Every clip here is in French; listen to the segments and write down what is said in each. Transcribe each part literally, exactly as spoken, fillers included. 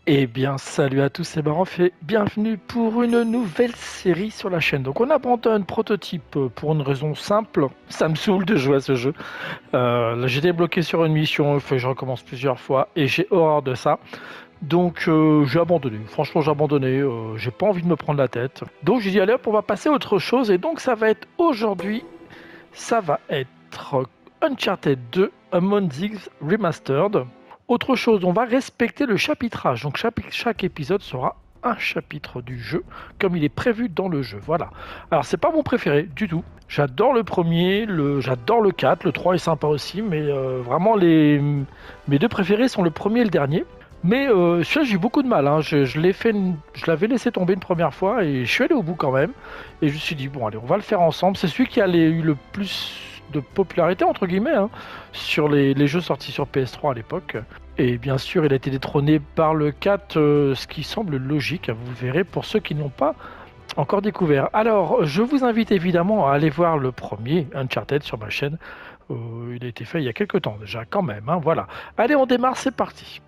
Eh bien, salut à tous, c'est Barof et bienvenue pour une nouvelle série sur la chaîne. Donc, on abandonne Prototype euh, pour une raison simple, ça me saoule de jouer à ce jeu. Euh, là, j'étais bloqué sur une mission, il faut que je recommence plusieurs fois et j'ai horreur de ça. Donc, euh, j'ai abandonné. Franchement, j'ai abandonné. Euh, j'ai pas envie de me prendre la tête. Donc, j'ai dit, allez hop, on va passer à autre chose. Et donc, ça va être aujourd'hui, ça va être Uncharted deux Among Us Remastered. Autre chose, on va respecter le chapitrage. Donc chaque, chaque épisode sera un chapitre du jeu, comme il est prévu dans le jeu. Voilà. Alors c'est pas mon préféré du tout. J'adore le premier, le, j'adore le quatre, le trois est sympa aussi, mais euh, vraiment les, mes deux préférés sont le premier et le dernier. Mais euh, celui-là j'ai eu beaucoup de mal. Hein. Je, je l'ai fait, une- je l'avais laissé tomber une première fois et je suis allé au bout quand même. Et je me suis dit bon allez, on va le faire ensemble. C'est celui qui a les- eu le plus de popularité entre guillemets hein, sur les, les jeux sortis sur P S trois à l'époque. Et bien sûr, il a été détrôné par le quatre, euh, ce qui semble logique, vous le verrez pour ceux qui n'ont pas encore découvert. Alors, je vous invite évidemment à aller voir le premier Uncharted sur ma chaîne. Euh, il a été fait il y a quelques temps déjà, quand même. Hein, voilà. Allez, on démarre, c'est parti.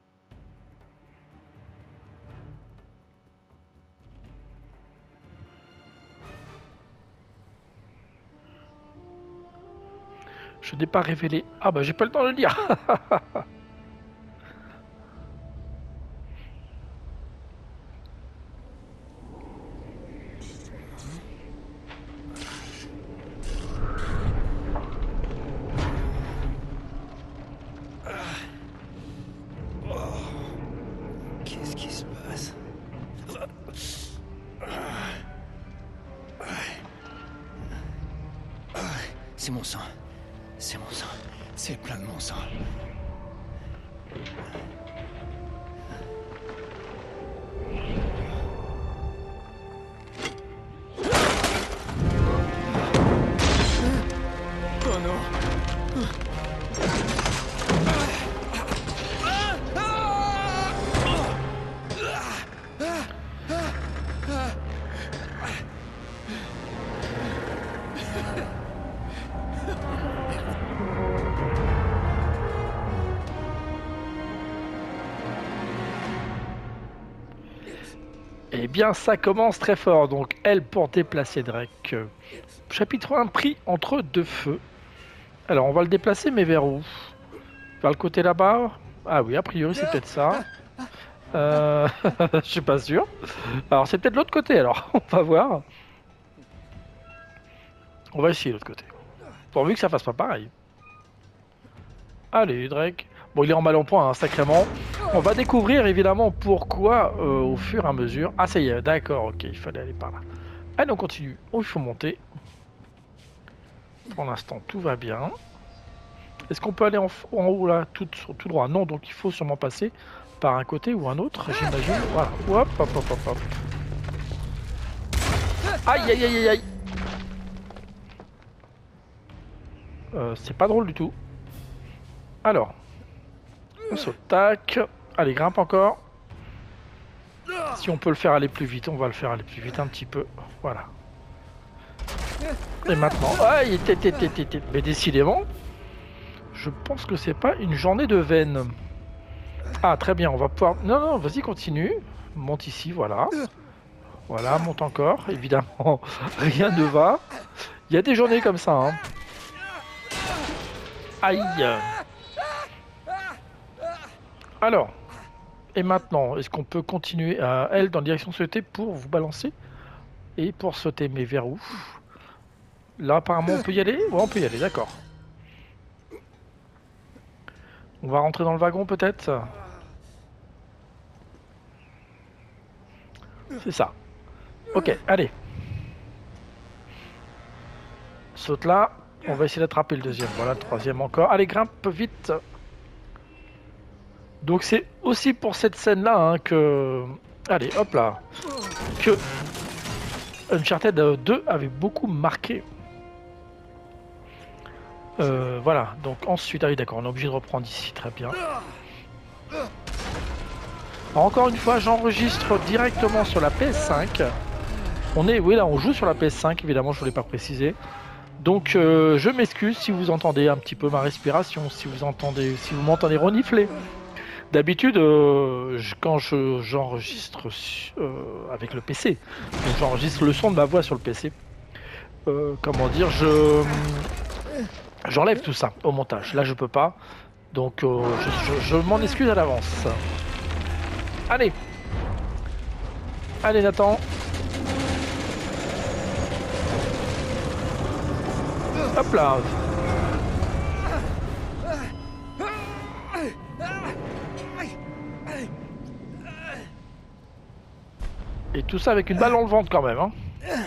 Je n'ai pas révélé. Ah bah j'ai pas le temps de le dire. Qu'est-ce qui se passe? C'est mon sang. C'est mon sang. C'est plein de mon sang. Oh non! Eh bien, ça commence très fort. Donc, elle pour déplacer Drake. Euh, Chapitre un, pris entre deux feux. Alors, on va le déplacer, mais vers où? Vers le côté là-bas? Ah oui, a priori, c'est peut-être ça. Euh... Je suis pas sûr. Alors, c'est peut-être l'autre côté, alors. On va voir. On va essayer l'autre côté. Pourvu que ça fasse pas pareil. Allez, Drake. Bon, il est en mal en point, hein, sacrément. On va découvrir, évidemment, pourquoi, euh, au fur et à mesure... Ah, ça y est, d'accord, ok, il fallait aller par là. Allez, on continue. Oh, il faut monter. Pour l'instant, tout va bien. Est-ce qu'on peut aller en, en haut, là, tout, tout droit? Non, donc il faut sûrement passer par un côté ou un autre, j'imagine. Voilà. Hop, hop, hop, hop, hop. Aïe, aïe, aïe, aïe, aïe. Euh, c'est pas drôle du tout. Alors, on saute, tac. Allez, grimpe encore. Si on peut le faire aller plus vite, on va le faire aller plus vite un petit peu. Voilà. Et maintenant, aïe, té, té, té, té, té. Mais décidément, je pense que c'est pas une journée de veine. Ah, très bien, on va pouvoir... Non, non, vas-y, continue. Monte ici, voilà. Voilà, monte encore. Évidemment, rien ne va. Il y a des journées comme ça, hein. Aïe. Alors, et maintenant, est-ce qu'on peut continuer à elle dans la direction souhaitée pour vous balancer et pour sauter? Mais vers où? Là, apparemment, on peut y aller? Ouais, on peut y aller, d'accord. On va rentrer dans le wagon, peut-être? C'est ça. Ok, allez. Saute là. On va essayer d'attraper le deuxième. Voilà, le troisième encore. Allez, grimpe vite. Donc c'est aussi pour cette scène-là hein, que... Allez, hop là. Que Uncharted deux avait beaucoup marqué. Euh, voilà, donc ensuite... Ah oui, d'accord, on est obligé de reprendre ici. Très bien. Alors, encore une fois, j'enregistre directement sur la P S cinq. On est... Oui, là, on joue sur la P S cinq, évidemment, je ne voulais pas préciser. Donc euh, je m'excuse si vous entendez un petit peu ma respiration, si vous entendez, si vous m'entendez renifler. D'habitude, euh, je- quand je, j'enregistre su- euh, avec le P C, donc j'enregistre le son de ma voix sur le P C, euh, comment dire, je j'enlève tout ça au montage. Là, je peux pas, donc euh, je, je- je m'en excuse à l'avance. Allez, allez Nathan. Hop là. Et tout ça avec une balle dans le ventre quand même, hein.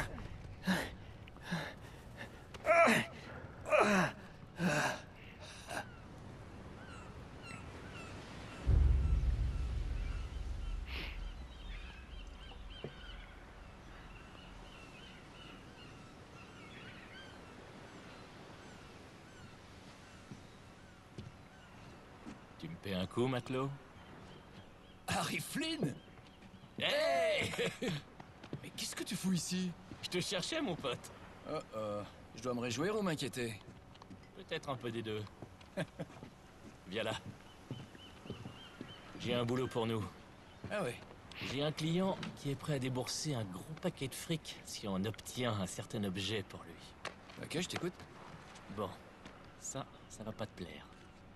Tu me paies un coup, matelot? Harry Flynn? Hey! Mais qu'est-ce que tu fous ici? Je te cherchais, mon pote. Oh, oh. Je dois me réjouir ou m'inquiéter? Peut-être un peu des deux. Viens là. J'ai un boulot pour nous. Ah ouais. J'ai un client qui est prêt à débourser un gros paquet de fric si on obtient un certain objet pour lui. Ok, je t'écoute. Bon, ça, ça va pas te plaire.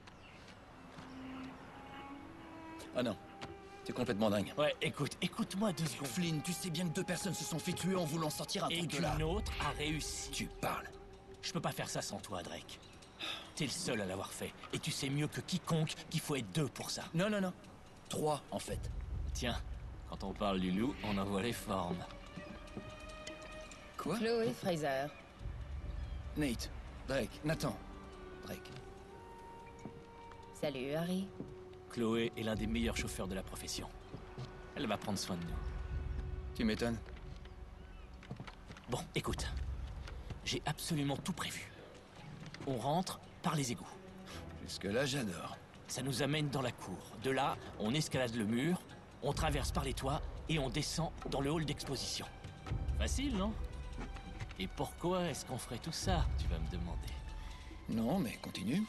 Ah non. T'es complètement dingue. Ouais, écoute, écoute-moi deux secondes. Flynn, tu sais bien que deux personnes se sont fait tuer en voulant sortir un Et truc de là. qu'une autre a réussi. Tu parles. Je peux pas faire ça sans toi, Drake. T'es le seul à l'avoir fait. Et tu sais mieux que quiconque qu'il faut être deux pour ça. Non, non, non. Trois, en fait. Tiens, quand on parle du loup, on en voit les formes. Quoi? Chloé Fraser. Nate. Drake. Nathan. Drake. Salut, Harry. Chloé est l'un des meilleurs chauffeurs de la profession. Elle va prendre soin de nous. Tu m'étonnes. Bon, écoute. J'ai absolument tout prévu. On rentre par les égouts. Jusque-là, j'adore. Ça nous amène dans la cour. De là, on escalade le mur, on traverse par les toits et on descend dans le hall d'exposition. Facile, non? Et pourquoi est-ce qu'on ferait tout ça, tu vas me demander? Non, mais continue.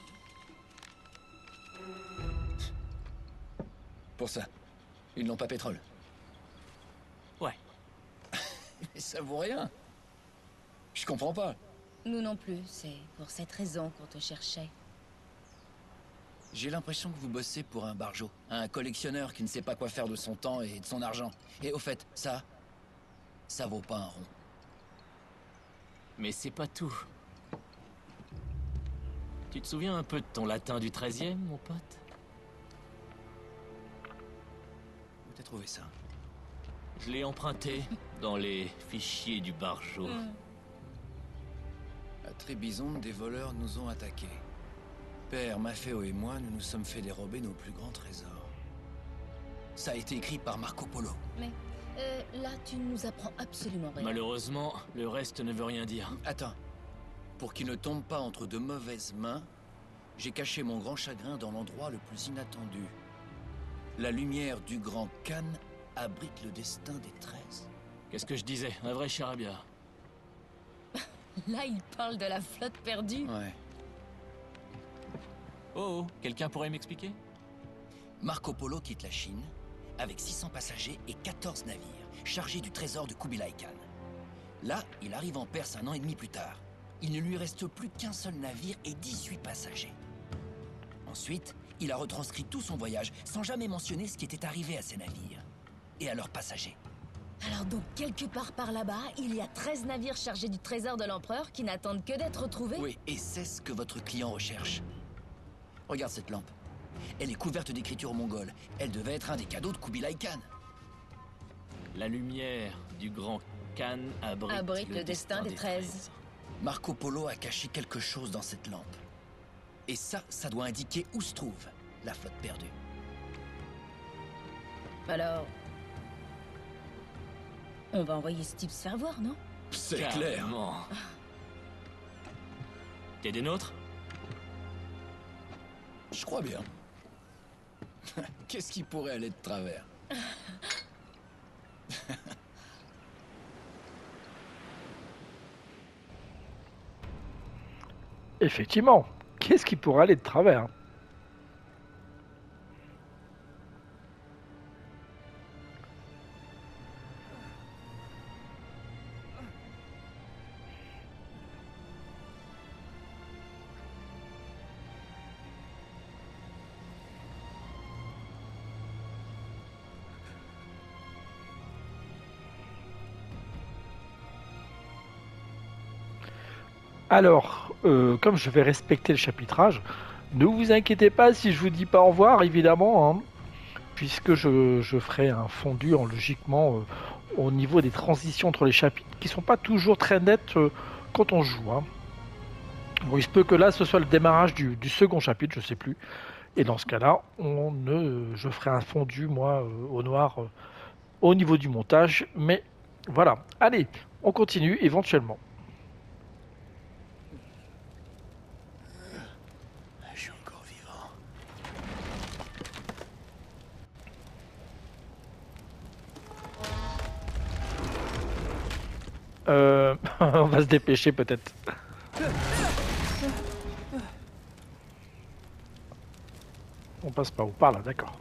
Pour ça. Ils n'ont pas pétrole. Ouais. Mais ça vaut rien. Je comprends pas. Nous non plus, c'est pour cette raison qu'on te cherchait. J'ai l'impression que vous bossez pour un barjot. Un collectionneur qui ne sait pas quoi faire de son temps et de son argent. Et au fait, ça... ça vaut pas un rond. Mais c'est pas tout. Tu te souviens un peu de ton latin du treizième, mon pote? Où t'as trouvé ça? Je l'ai emprunté dans les fichiers du barjot. Mm. À Trébizonde, des voleurs nous ont attaqués. Père, Maffeo et moi, nous nous sommes fait dérober nos plus grands trésors. Ça a été écrit par Marco Polo. Mais euh, là, tu ne nous apprends absolument rien. Malheureusement, le reste ne veut rien dire. Attends. Pour qu'il ne tombe pas entre de mauvaises mains, j'ai caché mon grand chagrin dans l'endroit le plus inattendu. La lumière du grand Khan abrite le destin des treize. Qu'est-ce que je disais? Un vrai charabia. Là, il parle de la flotte perdue. Ouais. Oh, oh, quelqu'un pourrait m'expliquer? Marco Polo quitte la Chine avec six cents passagers et quatorze navires chargés du trésor de Kubilai Khan. Là, il arrive en Perse un an et demi plus tard. Il ne lui reste plus qu'un seul navire et dix-huit passagers. Ensuite, il a retranscrit tout son voyage sans jamais mentionner ce qui était arrivé à ses navires et à leurs passagers. Alors donc, quelque part par là-bas, il y a treize navires chargés du trésor de l'empereur qui n'attendent que d'être retrouvés. Oui, et c'est ce que votre client recherche. Regarde cette lampe. Elle est couverte d'écritures mongoles. Elle devait être un des cadeaux de Kubilai Khan. La lumière du grand Khan abrite, Abrite le destin des treize. Marco Polo a caché quelque chose dans cette lampe. Et ça, ça doit indiquer où se trouve la flotte perdue. Alors... on va envoyer ce type se faire voir, non? C'est Carrément. T'es des nôtres? Je crois bien. Qu'est-ce qui pourrait aller de travers? Effectivement, qu'est-ce qui pourrait aller de travers? Alors, euh, comme je vais respecter le chapitrage, ne vous inquiétez pas si je vous dis pas au revoir, évidemment, hein, puisque je, je ferai un fondu en logiquement euh, au niveau des transitions entre les chapitres, qui sont pas toujours très nettes euh, quand on joue. Hein. Bon, il se peut que là, ce soit le démarrage du, du second chapitre, je sais plus. Et dans ce cas-là, on ne, je ferai un fondu, moi, euh, au noir, euh, au niveau du montage. Mais voilà. Allez, on continue éventuellement. Je suis encore vivant. Euh, on va se dépêcher peut-être. On passe pas où? Par là, d'accord.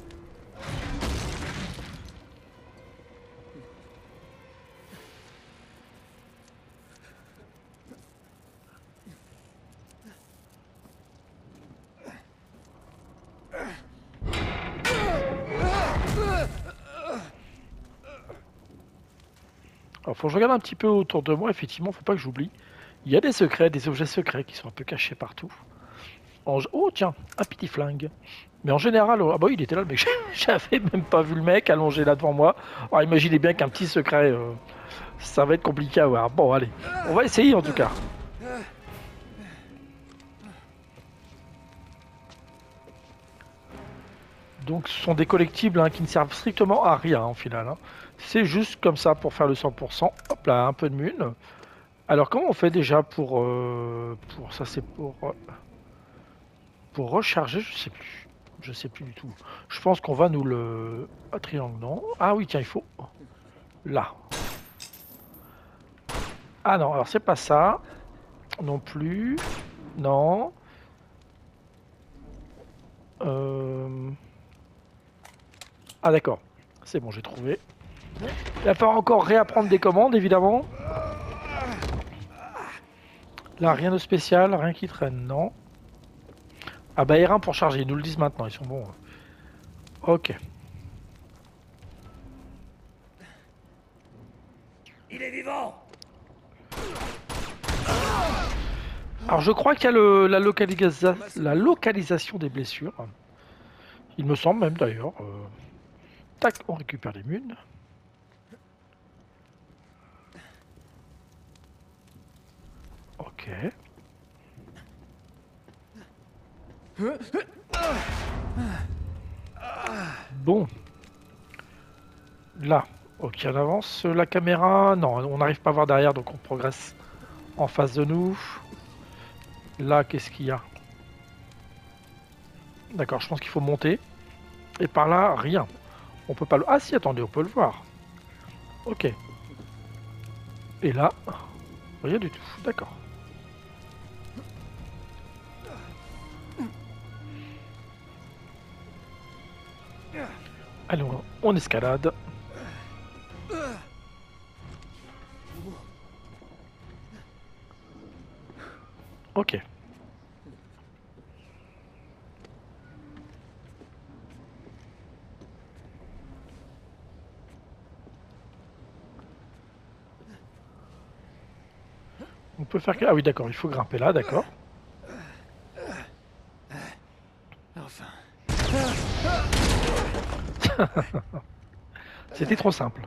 Alors, faut que je regarde un petit peu autour de moi, effectivement, faut pas que j'oublie. Il y a des secrets, des objets secrets qui sont un peu cachés partout. En... Oh tiens, un petit flingue. Mais en général, ah bah oui, il était là le mec, j'avais même pas vu le mec allongé là devant moi. Alors imaginez bien qu'un petit secret, euh, ça va être compliqué à voir. Bon allez, on va essayer en tout cas. Donc ce sont des collectibles hein, qui ne servent strictement à rien en final. Hein. C'est juste comme ça pour faire le cent pour cent. Hop là, un peu de mune. Alors comment on fait déjà pour... Euh, pour ça c'est pour... Euh, pour recharger, je sais plus. Je sais plus du tout. Je pense qu'on va nous le... Ah, triangle, non. Ah oui, tiens, il faut... Là. Ah non, alors c'est pas ça. Non plus. Non. Euh... Ah d'accord. C'est bon, j'ai trouvé. Il va falloir encore réapprendre des commandes, évidemment. Là, rien de spécial, rien qui traîne, non. Ah bah R un pour charger, ils nous le disent maintenant, ils sont bons. Ok. Il est vivant. Alors je crois qu'il y a le, la, localisa la localisation des blessures. Il me semble même d'ailleurs. Euh... Tac, on récupère les munes. Ok. Bon. Là. Ok, on avance. La caméra... Non, on n'arrive pas à voir derrière, donc on progresse en face de nous. Là, qu'est-ce qu'il y a? D'accord, je pense qu'il faut monter. Et par là, rien. On peut pas le... Ah si, attendez, on peut le voir. Ok. Et là, rien du tout. D'accord. Allez, on, on escalade. Ok. On peut faire... Ah oui, d'accord, il faut grimper là, d'accord. Enfin. C'était trop simple.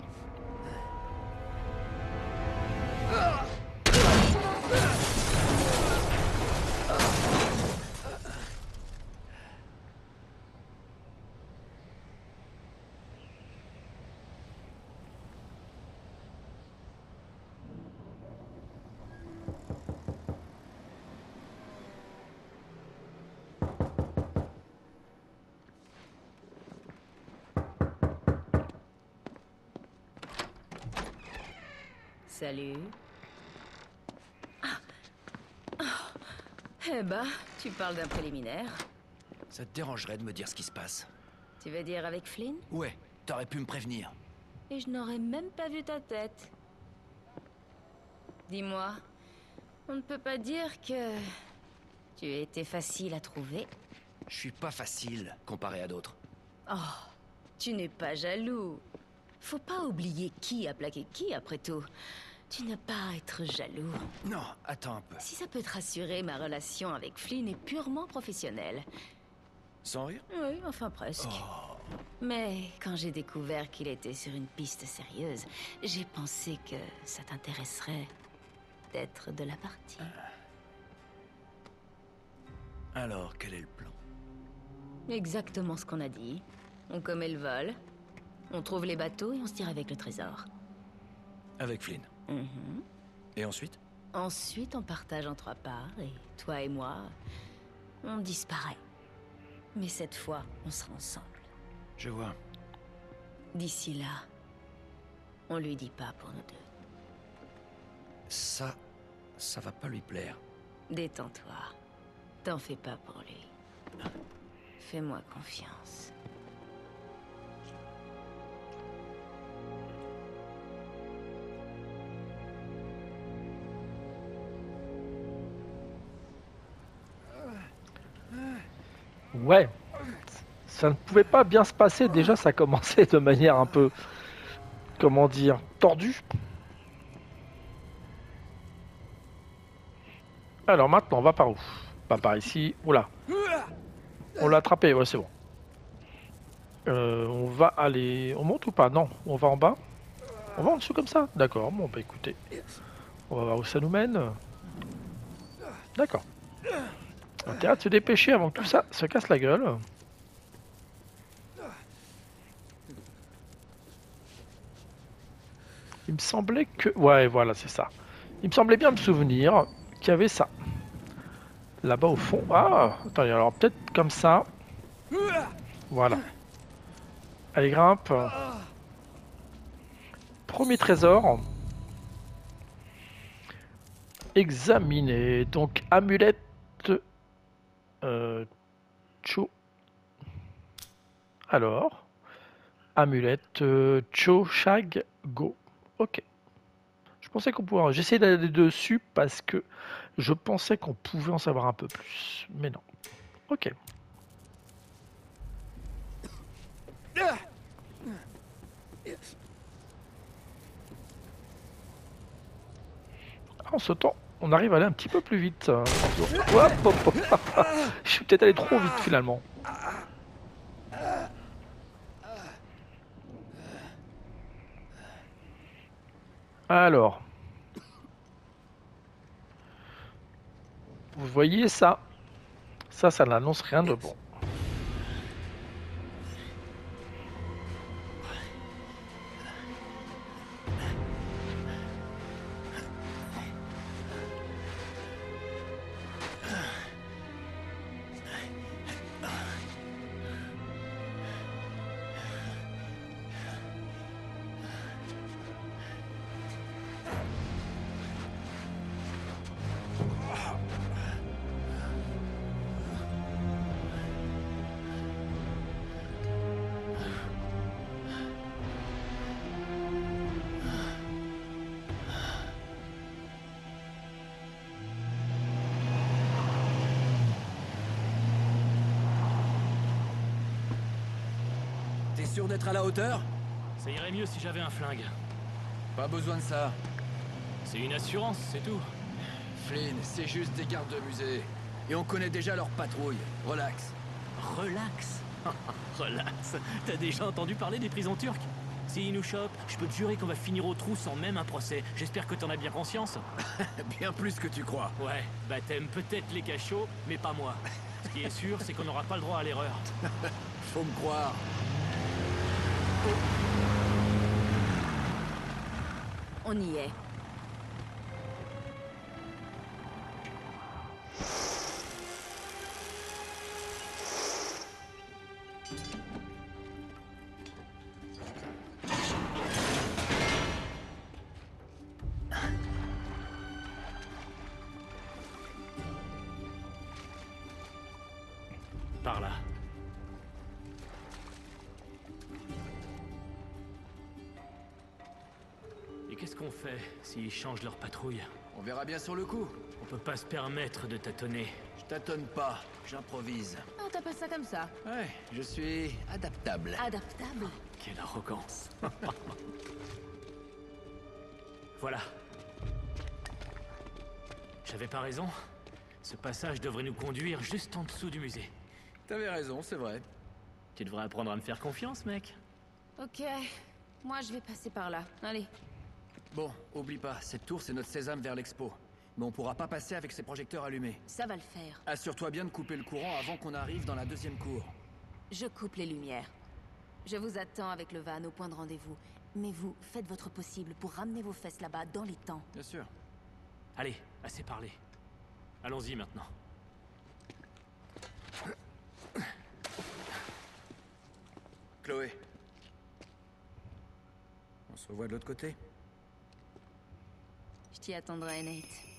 Salut. Ah. Oh. Eh ben, tu parles d'un préliminaire. Ça te dérangerait de me dire ce qui se passe? Tu veux dire avec Flynn? Ouais, t'aurais pu me prévenir. Et je n'aurais même pas vu ta tête. Dis-moi, on ne peut pas dire que... tu as été facile à trouver? Je suis pas facile, comparé à d'autres. Oh, tu n'es pas jaloux. Faut pas oublier qui a plaqué qui, après tout. Tu n'as pas à être jaloux. Non, attends un peu. Si ça peut te rassurer, ma relation avec Flynn est purement professionnelle. Sans rire? Oui, enfin presque. Oh. Mais quand j'ai découvert qu'il était sur une piste sérieuse, j'ai pensé que ça t'intéresserait d'être de la partie. Alors, quel est le plan? Exactement ce qu'on a dit. On commet le vol, on trouve les bateaux et on se tire avec le trésor. Avec Flynn. Mhm. Et ensuite? Ensuite, on partage en trois parts et toi et moi, on disparaît. Mais cette fois, on sera ensemble. Je vois. D'ici là, on lui dit pas pour nous deux. Ça, ça va pas lui plaire. Détends-toi. T'en fais pas pour lui. Fais-moi confiance. Ouais. Ça ne pouvait pas bien se passer. Déjà, ça commençait de manière un peu... Comment dire? Tordue. Alors maintenant, on va par où? Pas par ici. Oula. On l'a attrapé. Ouais, c'est bon. Euh, on va aller... On monte ou pas? Non. On va en bas? On va en dessous comme ça? D'accord. Bon, bah écoutez. On va voir où ça nous mène. D'accord. Intérêt de se dépêcher avant que tout ça se casse la gueule. Il me semblait que... Ouais, voilà, c'est ça. Il me semblait bien me souvenir qu'il y avait ça. Là-bas au fond. Ah, attendez, alors peut-être comme ça. Voilà. Allez, grimpe. Premier trésor. Examiner. Donc, amulette. Euh, Cho. Alors. Amulette. Euh, Cho, Shag, Go. Ok. Je pensais qu'on pouvait... J'essayais d'aller dessus parce que je pensais qu'on pouvait en savoir un peu plus. Mais non. Ok. En sautant, on arrive à aller un petit peu plus vite. Hop, hop, hop. Je suis peut-être allé trop vite finalement. Alors. Vous voyez ça? Ça, ça n'annonce rien de bon. T'es sûr d'être à la hauteur? Ça irait mieux si j'avais un flingue. Pas besoin de ça. C'est une assurance, c'est tout. Flynn, c'est juste des gardes de musée. Et on connaît déjà leur patrouille. Relax. Relax. Relax. T'as déjà entendu parler des prisons turques? S'ils nous chopent, je peux te jurer qu'on va finir au trou sans même un procès. J'espère que t'en as bien conscience. Bien plus que tu crois. Ouais, bah t'aimes peut-être les cachots, mais pas moi. Ce qui est sûr, c'est qu'on n'aura pas le droit à l'erreur. Faut me croire. On y est. Par là. Et qu'est-ce qu'on fait s'ils changent leur patrouille? On verra bien sur le coup. On peut pas se permettre de tâtonner. Je tâtonne pas, j'improvise. Ah, t'appelles ça comme ça? Ouais, je suis adaptable. Adaptable? Quelle arrogance. Voilà, J'avais pas raison. Ce passage devrait nous conduire juste en dessous du musée. T'avais raison, c'est vrai. Tu devrais apprendre à me faire confiance, mec. Ok, moi je vais passer par là. Allez. Bon, oublie pas, cette tour c'est notre sésame vers l'expo. Mais on pourra pas passer avec ces projecteurs allumés. Ça va le faire. Assure-toi bien de couper le courant avant qu'on arrive dans la deuxième cour. Je coupe les lumières. Je vous attends avec le van au point de rendez-vous. Mais vous, faites votre possible pour ramener vos fesses là-bas dans les temps. Bien sûr. Allez, assez parlé. Allons-y maintenant. Chloé. On se revoit de l'autre côté. Je t'y attendrai, Nate.